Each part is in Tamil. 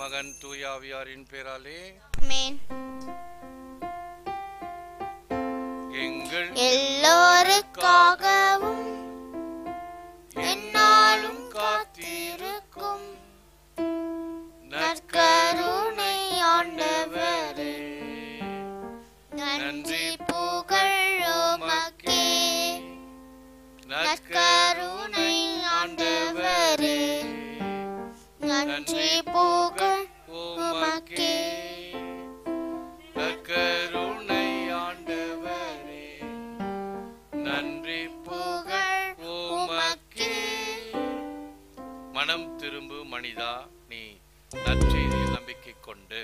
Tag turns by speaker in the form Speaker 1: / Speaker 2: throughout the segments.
Speaker 1: மகன் தூய ஆவியாரின் பேராலே
Speaker 2: ஆமென்.
Speaker 1: எங்கள்
Speaker 2: எல்லோருக்காகவும் என்னாலும் காத்திருக்கும் நற்கருணை ஆண்டவரே, நன்றி புகழ் உமக்கே. நற்கருணை ஆண்டவரே, நன்றி புகழ் உமக்கே.
Speaker 1: நற்கருணை ஆண்டவரே, நன்றி புகழ் உமக்கே. மனம் திரும்பு மனிதா, நீ நற்செய்தியில் நம்பிக்கை கொண்டு.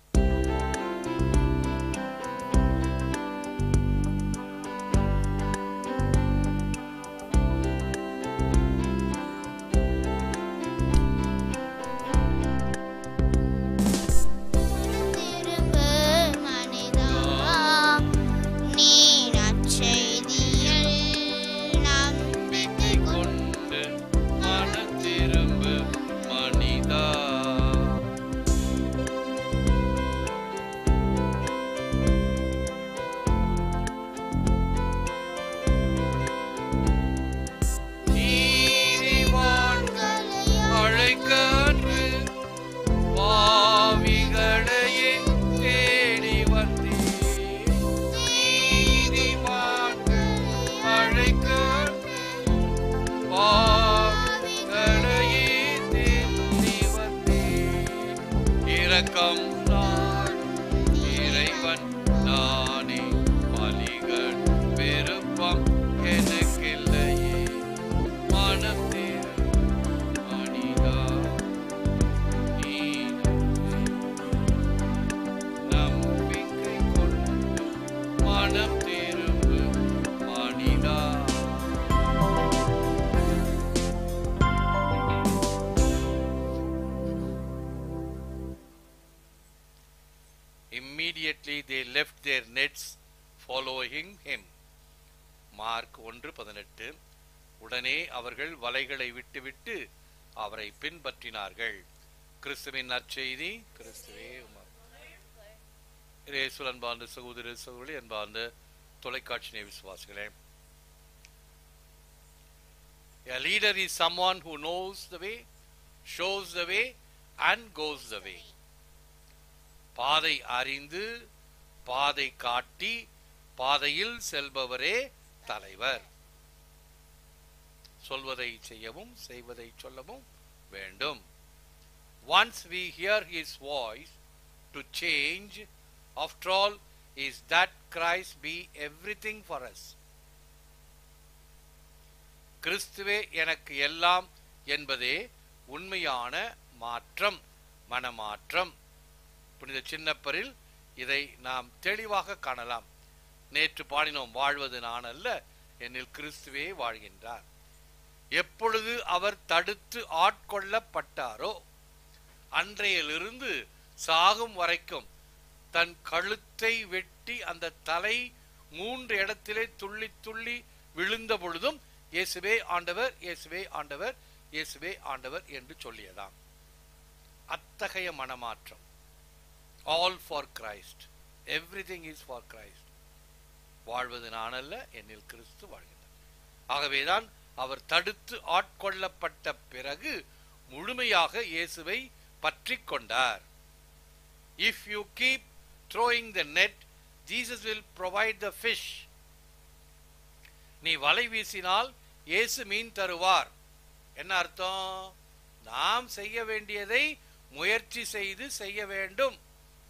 Speaker 2: திரும்பு மனிதா, நீ நற்செய்தியில் நம்பிக்கை
Speaker 1: கொண்டு மனம் திரும்பு மனிதா. நீதிமான்களை அழைக்க அன்று பாவிகளையே தேடி வந்தீர். நீதிமான்களை அழைக்க அன்று பாவிகளையே தேடி வந்தீர். இரக்கம் நாடும் இறைவன் நானே, பலிகள் விருப்பம் எனக்கில்லையே. மனம் திரும்பு மனிதா, நீ நம்பிக்கை கொண்டு மனம் திரும்பு மனிதா. Immediately they left their nets following him. Mark 1:18. உடனே அவர்கள் வலைகளை விட்டுவிட்டு அவரை பின்பற்றினார்கள். கிறிஸ்துவின் நற்செய்தி. கிறிஸ்துவே இயேசுவில் அன்பார்ந்த சகோதர சகோதரி, அன்பார்ந்த தொலைக்காட்சி நேய விசுவாசிகளே, a leader is someone who knows the way, shows the way and goes the way. பாதை அறிந்து பாதை காட்டி பாதையில் செல்பவரே தலைவர். சொல்வதை செய்யவும் செய்வதை சொல்லவும் வேண்டும். Once we hear his voice to change, after all, is that Christ be everything for us. கிறிஸ்துவே எனக்கு எல்லாம் என்பதே உண்மையான மாற்றம், மனமாற்றம். புனித சின்னப்பரில் இதை நாம் தெளிவாக காணலாம். நேற்று பாடினோம், வாழ்வது நான் அல்ல, என்னில் கிறிஸ்துவே வாழ்கின்றார். எப்பொழுது அவர் தடுத்து ஆட்கொள்ளப்பட்டாரோ அன்றையிலிருந்து சாகும் வரைக்கும் தன் கழுத்தை வெட்டி அந்த தலை 3 இடத்திலே துள்ளி துள்ளி விழுந்த பொழுதும் இயேசுவே ஆண்டவர், இயேசுவே ஆண்டவர், இயேசுவே ஆண்டவர் என்று சொல்லியதாம். அத்தகைய மனமாற்றம். All for Christ. Everything is for Christ. வாழ்வது நான் அல்ல, என்னில் கிறிஸ்து வாழ்கின்றார். ஆகவேதான் அவர் தடுத்து ஆட்கொள்ளப்பட்ட பிறகு முழுமையாக இயேசுவை பற்றிக் கொண்டார். If you keep throwing the net, Jesus will provide the fish. நீ வலை வீசினால் இயேசு மீன் தருவார். என்ன அர்த்தம்? நாம் செய்ய வேண்டியதை முயற்சி செய்து செய்ய வேண்டும்.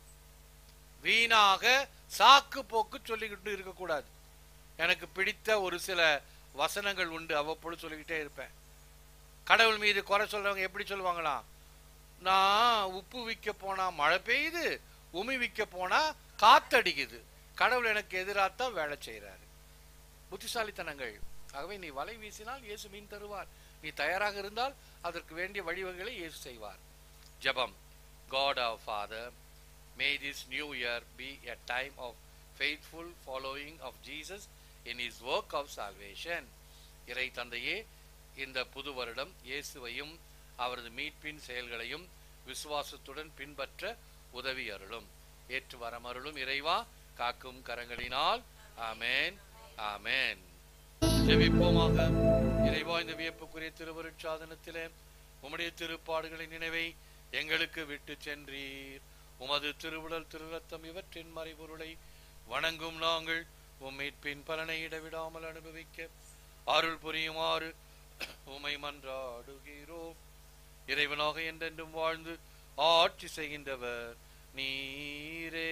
Speaker 1: வீணாக சாக்கு போக்கு சொல்லிக்கிட்டு இருக்கக்கூடாது. எனக்கு பிடித்த ஒரு சில வசனங்கள் உண்டு, அவ்வப்பொழுது சொல்லிக்கிட்டே இருப்பேன். கடவுள் மீது குறை சொல்றவங்க எப்படி சொல்லுவாங்களாம்? நான் உப்பு விற்க போனா மழை பெய்யுது, உமி விற்க போனா காத்தடிக்குது, கடவுள் எனக்கு எதிராகத்தான் வேலை செய்யறாரு. புத்திசாலித்தனங்கள். ஆகவே நீ வலை வீசினால் இயேசு மீன் தருவார். நீ தயாராக இருந்தால் அதற்கு வேண்டிய வழிவகைகளை இயேசு செய்வார். ஜெபம். God our Father, may this new year be a time of faithful following of Jesus in his work of salvation. இறை தந்தையே, இந்த புது வருடம் இயேசுவையும் அவரது மீட்பின் செயல்களையும் விசுவாசத்துடன் பின்பற்ற உதவி அருளும். ஏற்று வரமருளும் இறைவா காக்கும் கரங்களினால். ஆமேன் ஆமேன். ஜெபிப்போமாக. இறைவா, இந்த வியப்புக்குரிய திருவருட்சாதனத்திலே உம்முடைய திருப்பாடுகளின் நினைவை எங்களுக்கு விட்டு சென்றீர். உமது திருவுடல் திருரத்தம் இவற்றின் மறைபொருளை வணங்கும் நாங்கள் உம்மீட்பின் பலனை இடைவிடாமல் அனுபவிக்க அருள் புரியுமாறு உம்மை மன்றாடுகிறோம். இறைவனாக என்றென்றும் வாழ்ந்து ஆட்சி செய்கின்றவர் நீரே.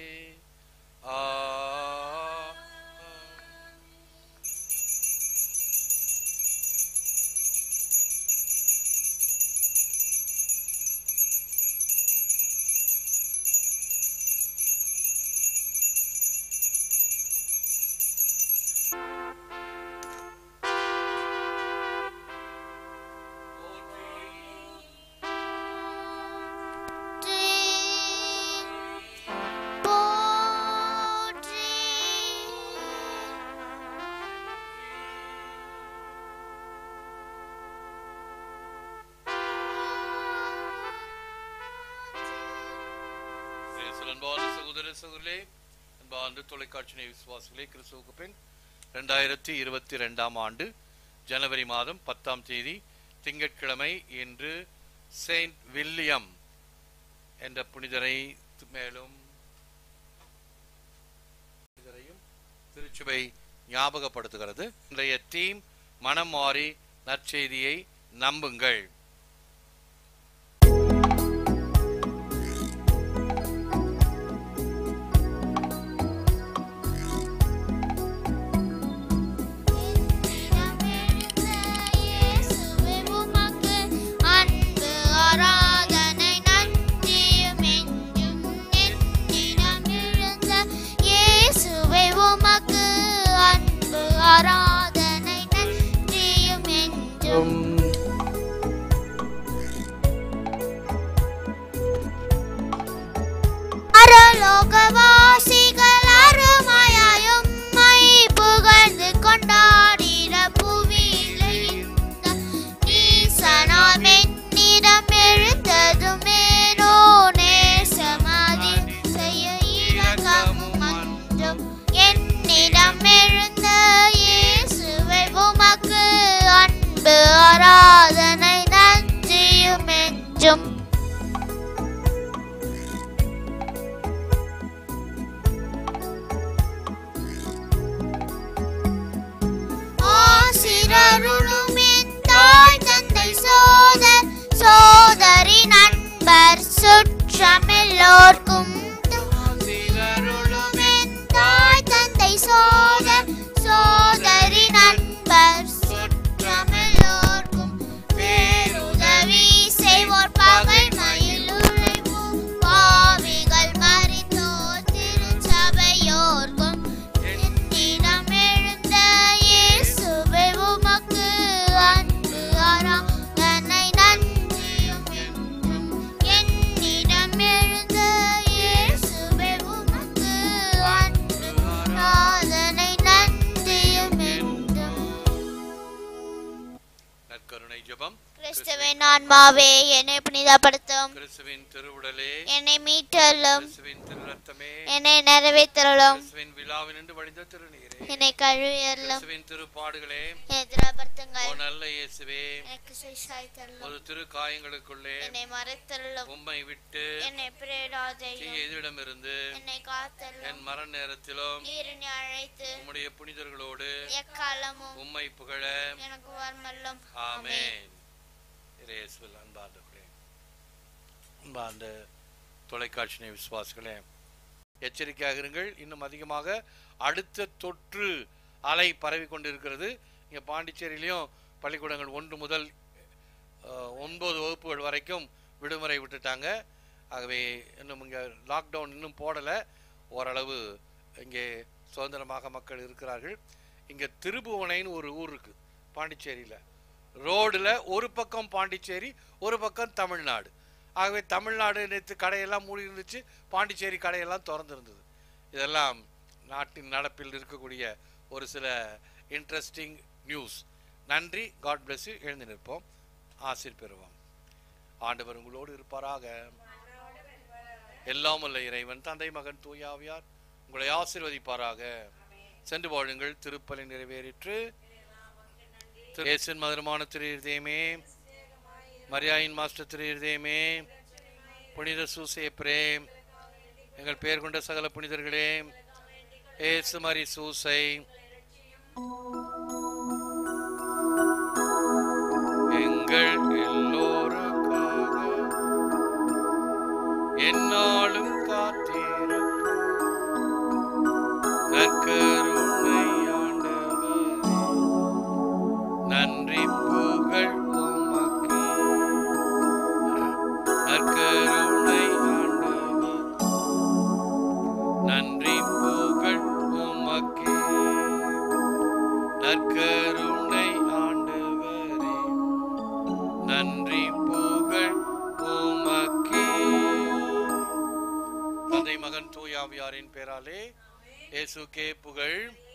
Speaker 1: சகோதரர்களே, அன்பார்ந்த தொலைக்காட்சி விசுவாசிகளே, கிறிஸ்துவுக்கு பின் 2022 ஆண்டு ஜனவரி மாதம் 10ஆம் தேதி திங்கட்கிழமை இன்று செயின்ட் வில்லியம் என்ற புனிதரை மேலும் திருச்சபை ஞாபகப்படுத்துகிறது. இன்றைய தீம் மனம் மாறி நற்செய்தியை நம்புங்கள்.
Speaker 2: லோகவாசிகள் அருமையாயும் புகழ்ந்து கொண்டாடிட புவியிலே இந்த நீசனாம் என்னிடம் எழுந்ததுமேனோ நேசமதி செய்ய இரக்கமும் அன்றும் என்னிடம் எழுந்த இயேசுவே உமக்கு அன்பு ஆராதனை நன்றியும் என்றும். தாய் தந்தை சோதரி நண்பர் சுற்றம் எல்லோர்க்கும் தாய் தந்தை சோதரி நண்பர் சுற்றம் எல்லோர்க்கும் பேருதவி செய்வோர் பகைமையில் உழைப்போம் பாவிகள் மறித்தோர் திருச்சபையோர்க்கும் என்னிடம் எழுந்த இயேசுவே உமக்கு அன்பு ஆராதனை நன்றியும் என்றும். என்னிடம் எழுந்த இயேசுவே உமக்கு அன்பு ஆராதனை நன்றியும் என்றும்.
Speaker 1: நற்கருணை ஜெபம்.
Speaker 2: கிறிஸ்துவின் ஆன்மாவே என்னை புனிதப்படுத்தும்.
Speaker 1: கிறிஸ்துவின் திருவுடலே
Speaker 2: என்னை மீட்டருளும்.
Speaker 1: கிறிஸ்துவின் திருரத்தமே
Speaker 2: என்னை நிறைவேற்றருளும்.
Speaker 1: கிறிஸ்துவின் விழாவினின்று வழிந்த திருநீரே
Speaker 2: என்னை கழுவியருளும்.
Speaker 1: கிறிஸ்துவின் திருப்பாடுகளே
Speaker 2: எதிர்படுத்துங்கள்.
Speaker 1: ஓ நல்ல இயேசுவே,
Speaker 2: எனக்கு சுவிசாய்த்தருளும்.
Speaker 1: ஒரு திரு காயங்களுக்குள்ளே
Speaker 2: என்னை மறைத்தருளும்.
Speaker 1: உம்மை விட்டு
Speaker 2: என்னை பிரேடாதையும்
Speaker 1: தீய எதிரிடமிருந்து
Speaker 2: என்னை காத்தருளும்.
Speaker 1: என் மரண நேரத்திலும்
Speaker 2: நீரினை அழைத்து
Speaker 1: உம்முடைய புனிதர்களோடு
Speaker 2: எக்காலமும்
Speaker 1: உம்மை புகழ
Speaker 2: எனக்கு வரமல்லும்.
Speaker 1: ஆமென். இயேசுவில் அன்பார்ந்தவர்களே, அன்பார்ந்த தொலைக்காட்சி விசுவாசிகளே, எச்சரிக்கையாக இருங்கள். இன்னும் அதிகமாக அடுத்த தொற்று அலை பரவி கொண்டிருக்கிறது. இங்கே பாண்டிச்சேரியிலையும் பள்ளிக்கூடங்கள் 1 முதல் 9 வகுப்புகள் வரைக்கும் விடுமுறை விட்டுட்டாங்க. ஆகவே இன்னும் இங்கே லாக்டவுன் இன்னும் போடலை. ஓரளவு இங்கே சுதந்திரமாக மக்கள் இருக்கிறார்கள். இங்கே திருபுவனைன்னு ஒரு ஊர் இருக்குது பாண்டிச்சேரியில். ரோடில் ஒரு பக்கம் பாண்டிச்சேரி, ஒரு பக்கம் தமிழ்நாடு. ஆகவே தமிழ்நாடு நேற்று கடையெல்லாம் மூடி இருந்துச்சு, பாண்டிச்சேரி கடையெல்லாம் திறந்துருந்தது. இதெல்லாம் நாட்டின் நடப்பில் இருக்கக்கூடிய ஒரு சில இன்ட்ரெஸ்டிங் நியூஸ். நன்றி. God bless you. எழுந்து நிற்போம், ஆசீர் பெறுவோம். ஆண்டவர் உங்களோடு இருப்பாராக. எல்லாம் வல்ல இறைவன் தந்தை மகன் தூய ஆவியார் உங்களை ஆசீர்வதிப்பாராக. சென்று வாழுங்கள். திருப்பலி நிறைவேறிற்று. இயேசுவின் மதுரமான திரு இருதயமே, மரியாயின் மாஸ்டர் திரு இருதயமே, புனித சூசேப்பரே, எங்கள் பெயர் கொண்ட சகல புனிதர்களே, இயேசு மரி சூசை, எங்கள் எல்லோருக்காக என்னாலும் காத்தீரும் நற்கருணை ஆண்டவரே, நன்றி புகழ் உமக்கே. நற்கருணை ஆண்டவரே, நன்றி புகழ் உமக்கே. நற்கருணை ஆண்டவரே, நன்றி புகழ் உமக்கே. தந்தை மகன் தூய ஆவியாரின் பேராலே இயேசுக்கே புகழ்.